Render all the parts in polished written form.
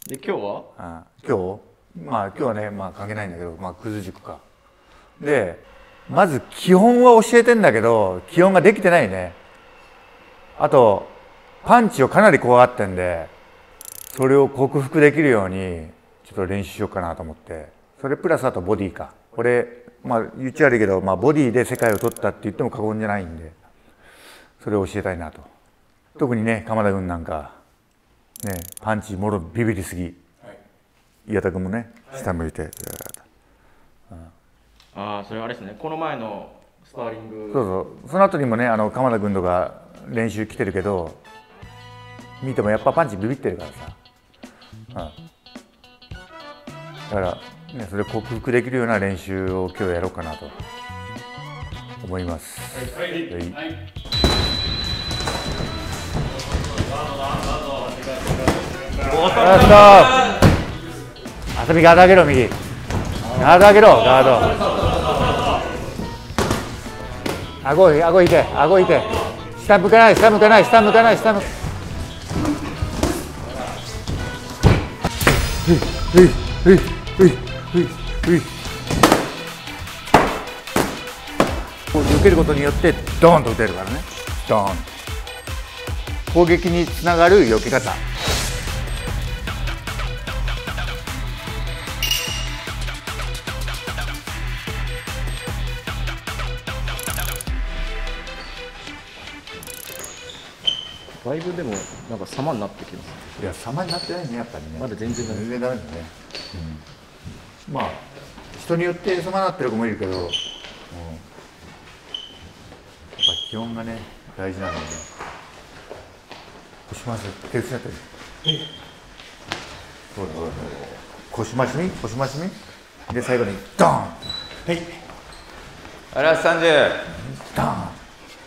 で今日は今日はね、関係ないんだけど、クズ塾か。で、まず基本は教えてんだけど、基本ができてないね。あと、パンチをかなり怖がってんで、それを克服できるように、ちょっと練習しようかなと思って。それプラスあとボディか。これ、言っちゃ悪いけど、ボディで世界を取ったって言っても過言じゃないんで、それを教えたいなと。特にね、鎌田君なんか、ね、パンチもろビビりすぎ。岩田君もね、下向いて。 ああ、それあれですね。この前のスパーリング。 その後にもね、鎌田君とか練習来てるけど、見てもやっぱパンチビビってるからさ。だから、ね、それを克服できるような練習を今日やろうかなと思います。遊びガード上げろ、右。ガード上げろ、ガード。顎いて、顎いて。下向かない、下向かない、下向かない、下向かない。受けることによってドーンと打てるからね。ドーンと攻撃につながる避け方。 だいぶでもなんか様になってきます。 いや、様になってないね、やっぱりね。 まだ全然ダメだね。人によって様になってる子もいるけど、やっぱ基本がね大事なので、腰回し手伝ってる。腰回しにで最後にドーン。はい。 あら30。 ドーン。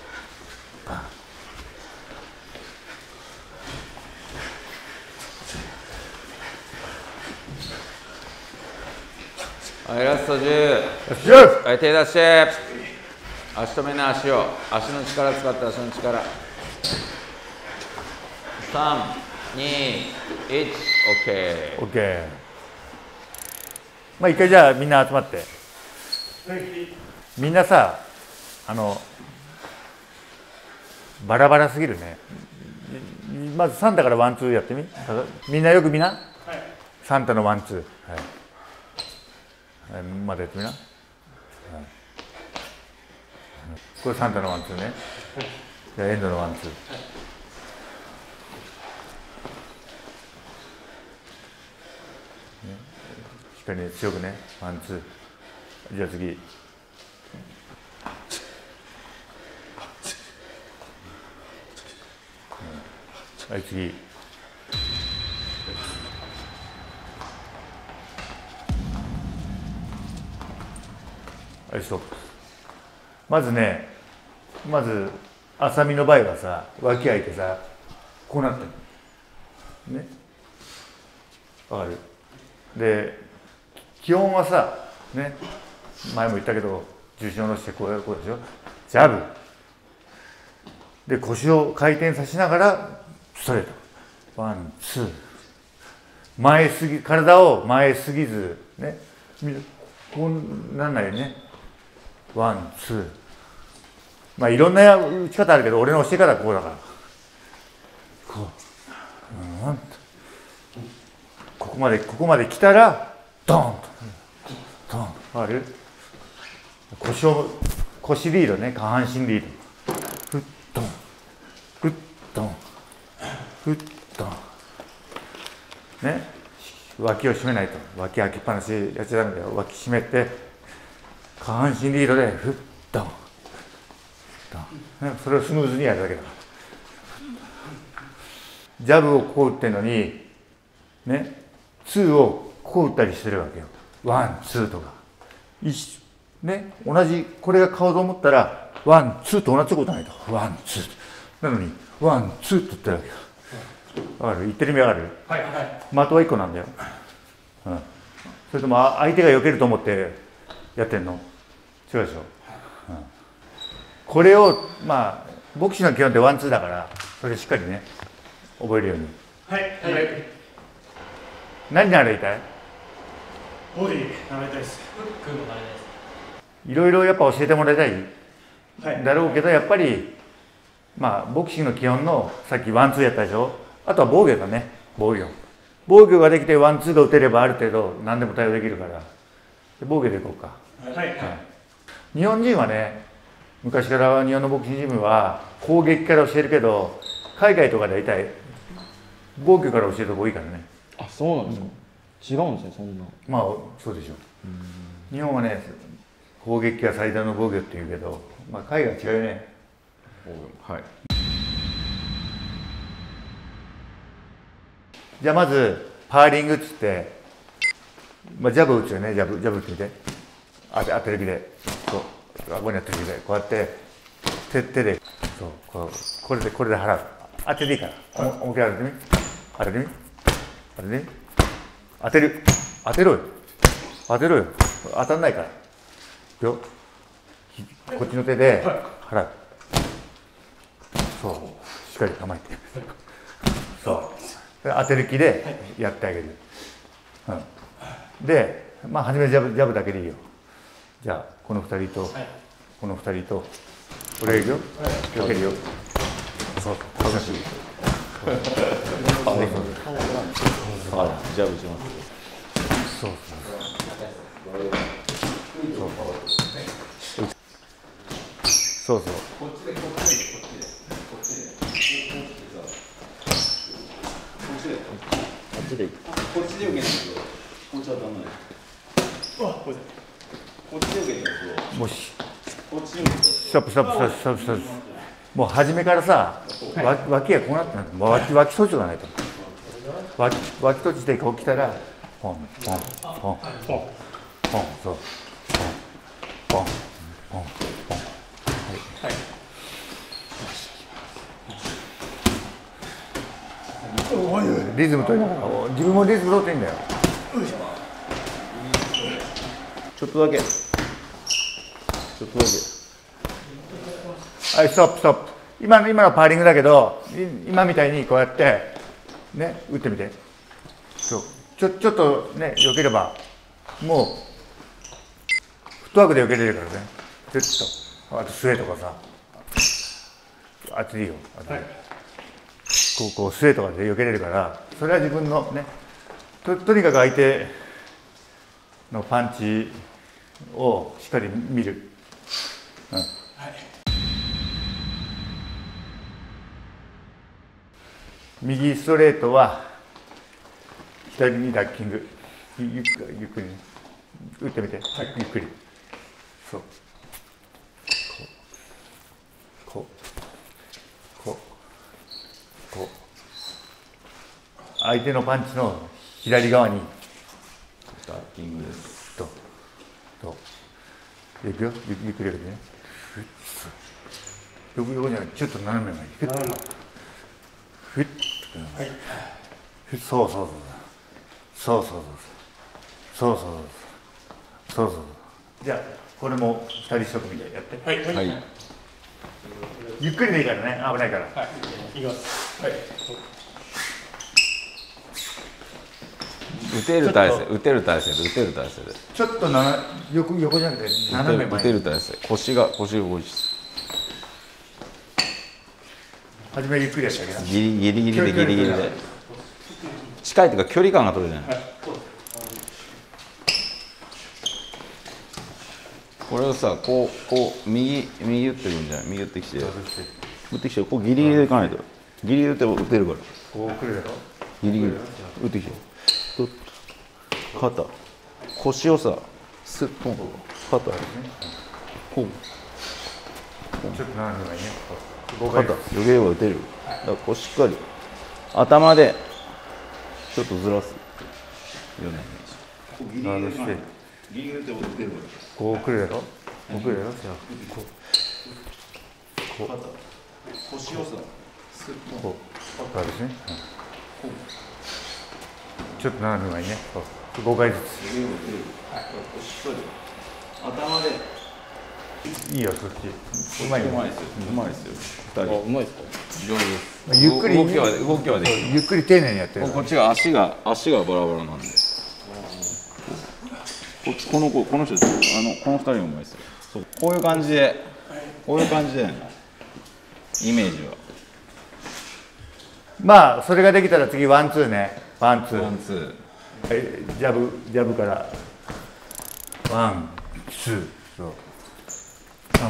はい、ラスト10。はい、手出して。足止めな、足を。足の力使って、足の力。3、2、1、 OK。一回じゃあみんな集まって。みんなさ、バラバラすぎるね。まずサンタからワンツーやってみ。みんなよく見な。サンタのワンツー。まだやってみな。これサンタのワンツーね。じゃあエンドのワンツー。しっかりね、強くね、ワンツー。じゃあ次。はい、次。はい、ストップ。まず浅見の場合はさ、脇開いてさ、こうなってるね。わかる？で、基本はさ、ね、前も言ったけど、重心を下ろしてこうやる、こうでしょ。ジャブで腰を回転させながらストレート。ワンツー。体を前すぎずね、こうなんないよね。ワンツー。いろんな打ち方あるけど、俺の教え方はこうだから。こう。ここまで来たらドーンと。ドーン。わかる？腰リードね、下半身リード。フッドン。フッドン。フッドン。ね。脇を締めないと。脇開きっぱなしやっちゃダメだよ。脇締めて、下半身リードでフッドン。それをスムーズにやるだけだから。ジャブをこう打ってるのにね、ツーをこう打ったりしてるわけよ。ワンツーとかね、同じこれが顔と思ったらワンツーと同じことないと。ワンツーなのにワンツーと打ってるわけよ。わかる？言ってる意味わかる？的は1個なんだよ。それとも相手が避けると思ってやってんの？違うでしょ。これをボクシングの基本ってワンツーだから、それしっかりね覚えるように。 何習いたい？ ボディ習いたいです。フックも習いたいです。 いろいろやっぱ教えてもらいたい、 はい、 だろうけど、やっぱりまあボクシングの基本のさっきワンツーやったでしょ。あとは防御だね。防御ができてワンツーが打てればある程度何でも対応できるから、防御でいこうか。 はい、 日本人はね、昔から日本のボクシングジムは攻撃から教えるけど、海外とかで大体防御から教えるとこ多いからね。 あ、そうなんですか。違うんですね、そんな。 まあそうでしょう。日本はね、攻撃が最大の防御っていうけど、まあ海外は違うよね。 はい。 じゃあまずパーリングっつって、まあ、ジャブ打つよね。ジャブ打ってみて。当てる気で、そう、顎に当てる気で、こうやって手で、そう、これで払う。当てていいから。思いっきり当ててみ。当ててみ。当てる。当てろよ。当たんないから。いくよ。こっちの手で払う。そう、しっかり構えて。そう。当てる気でやってあげる。で、まあ初めジャブだけでいいよ。じゃあこの2人と、この2人と、俺がいくよ。避けるよ。そう。 ジャブします。 そう。 こっちで。こっちで受けないと、こっちはダメだよ。こっちで受けないと、 もし。 こっちで受けないと。 ストップ。もう初めからさ、脇がこうなってない。もう脇閉じがないと。脇閉じてこう来たら、ポン、そう。ポン。リズム取りながら、自分もリズム取っていいんだよ。 ちょっとだけ。 はい、ストップ。今のパーリングだけど、今みたいにこうやってね、打ってみて。そう。ちょっとね、避ければ、もうフットワークで避けれるからね。ちょっと、あとスウェーとかさ、あっちでいいよ。こうスウェーとかで避けれるから、それは自分のね、とにかく相手のパンチをしっかり見る。右ストレートは左にダッキング。ゆっくりね、打ってみて。ゆっくり。そう。こう。相手のパンチの左側にダッキングです。 といくよ。ゆっくりね。横じゃない、ちょっと斜めがいい。ふっ、そう。じゃあこれも2人一組でやって。 はい。 ゆっくりでいいからね、危ないから。 はい、いきます。はい。 打てる体勢で。 ちょっと横じゃなくて斜め前。 打てる体勢。腰が動いて。 初めゆっくりやってあげな。 ギリギリで。近いというか距離感が取れない。これをさ、こう右打ってるんじゃない？右打ってきて、こうギリギリでいかないと。ギリギリで打てるから。 こう来るだろ。 ギリギリ打ってきて。肩、腰をさ、スッポン。肩、こう。 ちょっと斜めがいいね。 肩、余計は打てる。だからこうしっかり頭でちょっとずらすようなイメージ。 してギリギリで打てるから。 こう来るだろ。こう。 肩、腰をさ、スッポン。 こうですね。ちょっと斜めがいいね。5回ずつ。 しっかり頭でいいよそっち。うまいよ。 うまいですよ。うまいですよ。二人うまいですか。 上手です。 ゆっくり動きはできる。 ゆっくり丁寧にやってる。 こっちが足がバラバラなんで。この人この二人もうまいですよ。そうこういう感じでイメージは。 まあそれができたら次ワンツーね。ワンツー。 ワンツー。 ジャブからワンツー。そう。パン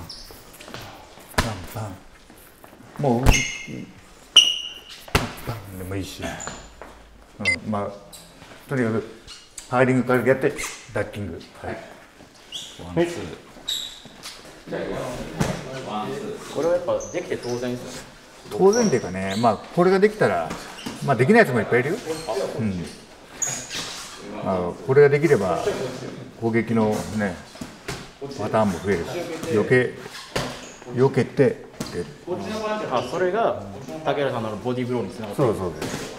もうパンでもいいし、まあとにかくハーリングからやってダッキング。はい。 ワンツー。 これはやっぱできて当然ですよね。 当然っていうかね、まあこれができたら、まあできないやつもいっぱいいるよ。これができれば攻撃のねパターンも増えるし、避けて。 それが竹原さんのボディーブローにつながってる。 そう。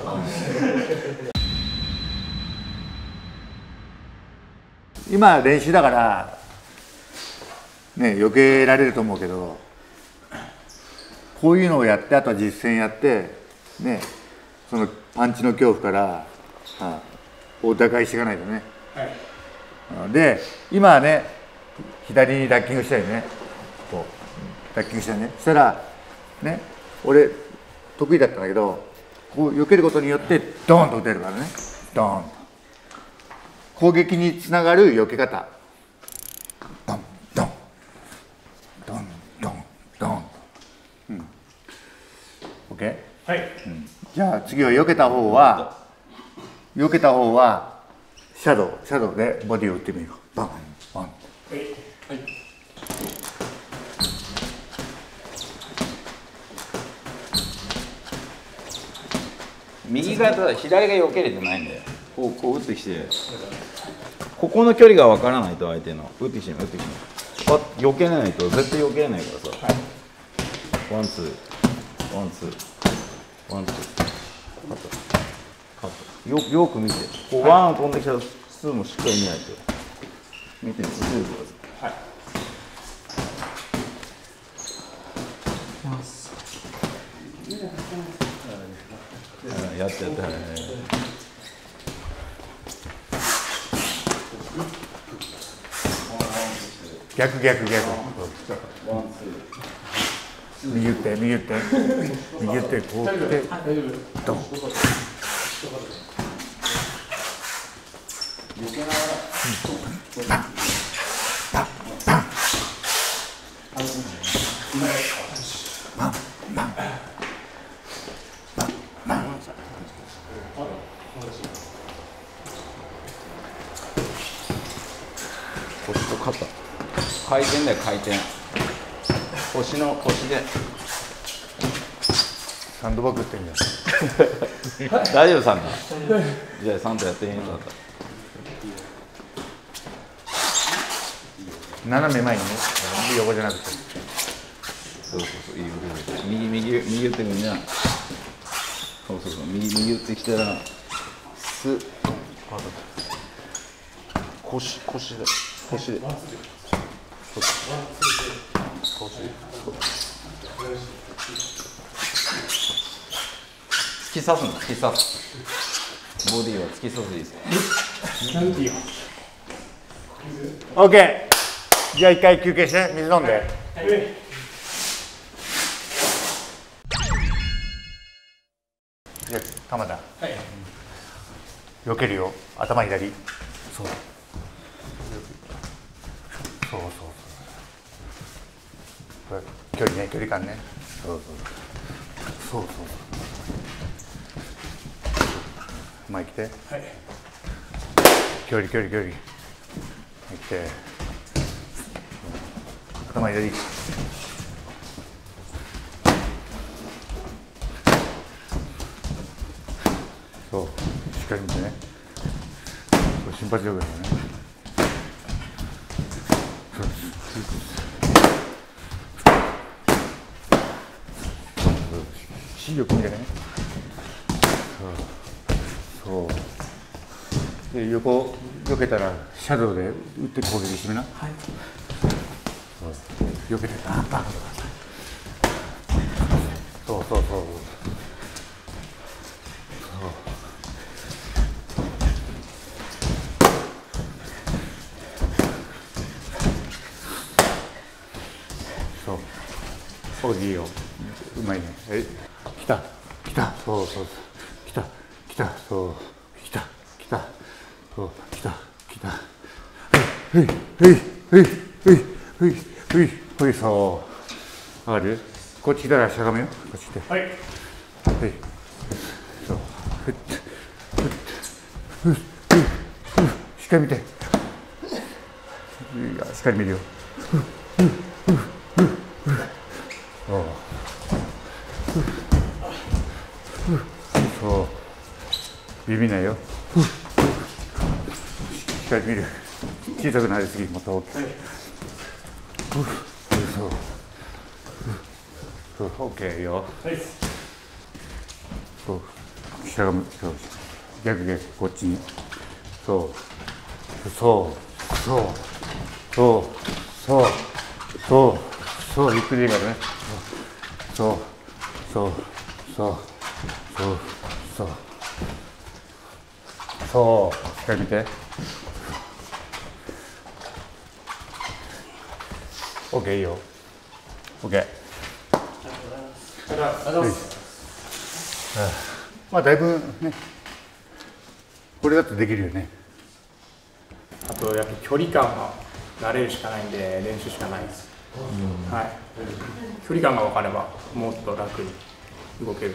今練習だからね避けられると思うけど、こういうのをやって、あとは実践やってね、そのパンチの恐怖からを打開していかないとね。で今はね左にダッキングしたりね、こうダッキングしたりね、したらね、俺得意だったんだけど、こう避けることによってドーンと打てるからね。ドーンと攻撃につながる避け方。ドンドンドンドンドン。OK？ はい、じゃあ次は避けた方はシャドウでボディを打ってみよう。バンバン。 右が左が避けれてないんで、こう打ってきて、ここの距離が分からないと相手の打ってきて避けないと絶対避けれないからさ。ワンツーカット。よく見て、こうワン飛んできたらツーもしっかり見ないと。見てください。やって逆右打ってこう来てドン。 腰と肩、回転だよ回転。腰でサンドバッグってんじゃん。 大丈夫サンタ。じゃあサンタやってみよう。 斜め前にね、横じゃなくて。 そういいよ。右打ってくんじゃん。そう右打ってきたら腰で突き刺す。ボディは突き刺すでいいですか。 オッケー。じゃあ一回休憩して水飲んで。じゃあ鎌田。避けるよ。頭左。そう。これ距離感ね。そう。前来て。距離。来て。頭左。そう。しっかり見てね。心拍力だよね。視力見てね。そうで横避けたらシャドウで打って攻撃してみな。はい。そう避けてバンバン。そうそうそう。そういいよ、うまいね。来た来た、そうそうそう、来た来た、そう来た来た、そう来た来た、ふいふいふいふいふいふいふい、そうある。こっち来たらしゃがめよ、こっち来て、はいはい、そうふっふっふっふっふっ、しっかり見て、いやしっかり見るよ、ふっふっふっふっふっ、そうビビないよ、しっかり見る、小さくなりすぎ、もっと大きく、そうそう、オッケーよ、そうしゃがむ、そう逆逆、こっちに、そうそうそうそうそうそうそう、ゆっくりでいいからね、そうそうそうそうそうそう、しっかり見て、オッケーいいよ、オッケー。まあだいぶね、これだとできるよね。 あとやっぱ距離感が慣れるしかないんで練習しかないです。はい。距離感が分かればもっと楽に動ける。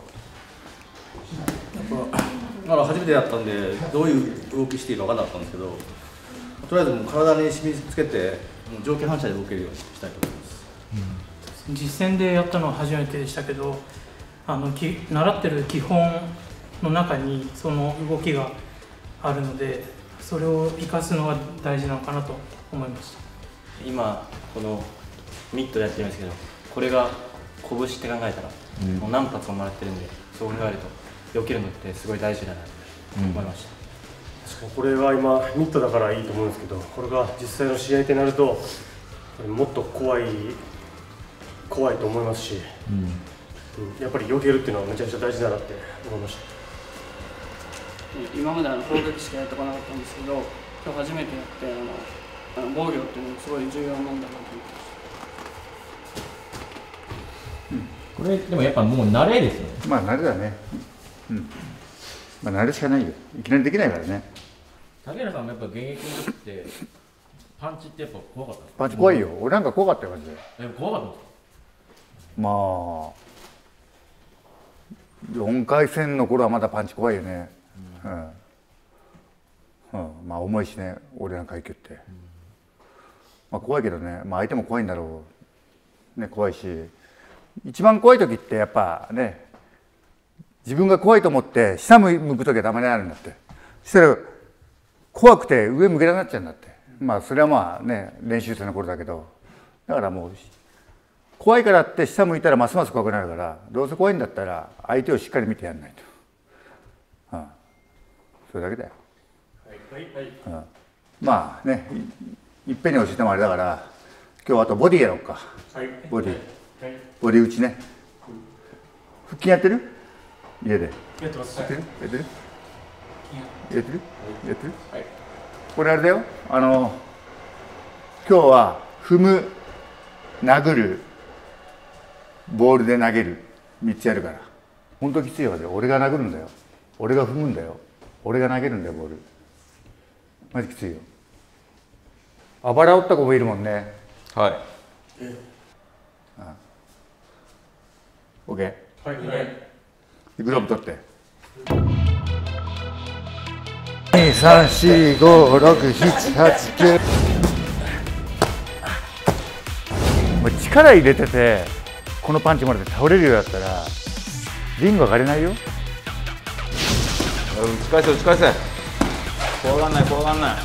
やっぱ初めてやったんでどういう動きしていいか分からなかったんですけど、とりあえずもう体に染み付けてもう条件反射で動けるようにしたいと思います。 実践でやったのは初めてでしたけど、習ってる基本の中にその動きがあるので、それを生かすのが大事なのかなと思いました。 今このミットでやってるんですけど、これが拳って考えたら、もう何発ももらってるんで、そう考えると避けるのってすごい大事だなと思いました。 確かにこれは今ミットだからいいと思うんですけど、これが実際の試合ってなるともっと怖いと思いますし、やっぱり避けるっていうのはめちゃくちゃ大事だなって思いました。 今まで攻撃しかやってこなかったんですけど、今日初めてやって防御っていうのがすごい重要なんだなと思ってました。 これでもやっぱもう慣れですよね。 まあ慣れだね。まあ慣れしかないよ。いきなりできないからね。 竹原さんもやっぱ現役の時ってパンチってやっぱ怖かったですか？ パンチ怖いよ。俺なんか怖かったよマジで。 怖かったんですか？ まあ4回戦の頃はまだパンチ怖いよね。まあ重いしね、俺の階級って。まあ怖いけどね、まあ相手も怖いんだろう。ね、怖いし、一番怖い時ってやっぱね、自分が怖いと思って下向く時はたまにあるんだって。そしたら怖くて上向けなくなっちゃうんだって。まあそれはまあね、練習生の頃だけど、だからもう怖いからって下向いたらますます怖くなるから、どうせ怖いんだったら相手をしっかり見てやんないと。それだけだよ。まあね、いっぺんに教えてもあれだから、今日あとボディやろうか。ボディ打ちね。腹筋やってる？家で。 やってます。 やってる？やってる？これあれだよ。今日は踏む、殴る、ボールで投げる3つやるから。本当きついわけよ。俺が殴るんだよ。俺が踏むんだよ。俺が投げるんだよ、ボール。マジきついよ。あばら折った子もいるもんね。 はい。 オッケー。 はい。 グローブ取って。2、3、4、5、6、7、8、9。もう力入れてて、このパンチもらって倒れるようだったら、リング上がれないよ。 打ち返せ打ち返せ、怖がんない怖がんない。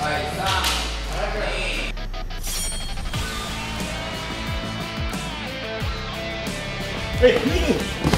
はい、